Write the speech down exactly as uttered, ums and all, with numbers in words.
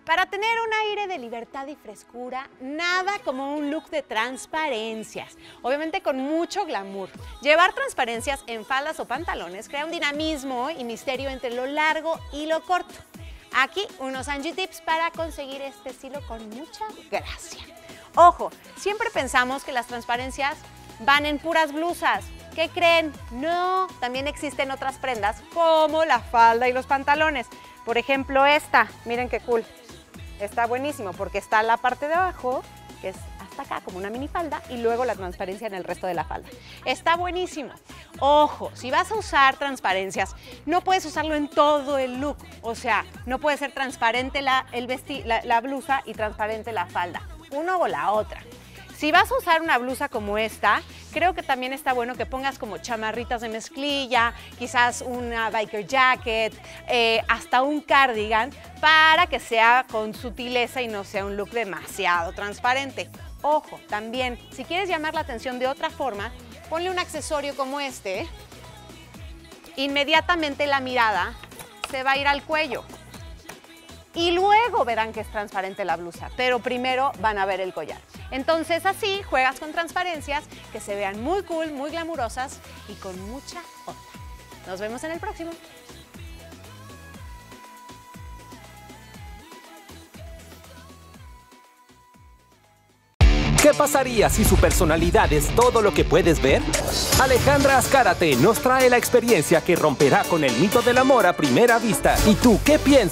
Para tener un aire de libertad y frescura, nada como un look de transparencias, obviamente con mucho glamour. Llevar transparencias en faldas o pantalones crea un dinamismo y misterio entre lo largo y lo corto. Aquí unos Angie Tips para conseguir este estilo con mucha gracia. Ojo, siempre pensamos que las transparencias van en puras blusas. ¿Qué creen? No, también existen otras prendas como la falda y los pantalones. Por ejemplo esta, miren qué cool. Está buenísimo porque está la parte de abajo, que es hasta acá como una minifalda, y luego la transparencia en el resto de la falda. Está buenísimo. Ojo, si vas a usar transparencias, no puedes usarlo en todo el look. O sea, no puede ser transparente la, el vesti la, la blusa y transparente la falda. Uno o la otra. Si vas a usar una blusa como esta, creo que también está bueno que pongas como chamarritas de mezclilla, quizás una biker jacket, eh, hasta un cardigan, para que sea con sutileza y no sea un look demasiado transparente. Ojo, también, si quieres llamar la atención de otra forma, ponle un accesorio como este. Inmediatamente la mirada se va a ir al cuello. Y luego verán que es transparente la blusa, pero primero van a ver el collar. Entonces así juegas con transparencias que se vean muy cool, muy glamurosas y con mucha onda. Nos vemos en el próximo. ¿Qué pasaría si su personalidad es todo lo que puedes ver? Alejandra Azcárate nos trae la experiencia que romperá con el mito del amor a primera vista. ¿Y tú qué piensas?